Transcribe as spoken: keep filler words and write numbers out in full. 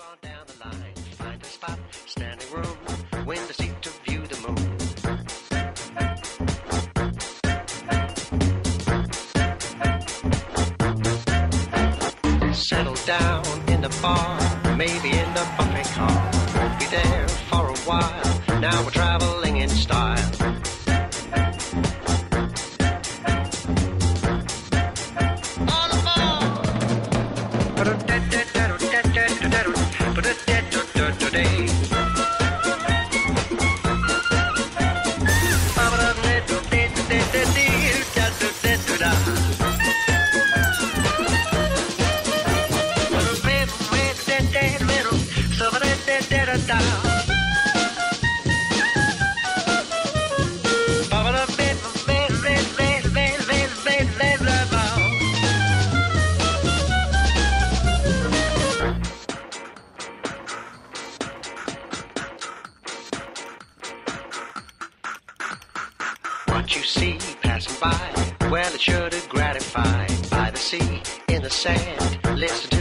on down the line, find a spot, standing room, window seat to view the moon. Settle down in the bar, maybe in the buffet car. Won't be there for a while, now we're traveling in style. What you see passing by, well, it sure to gratify. By the sea, in the sand, listen to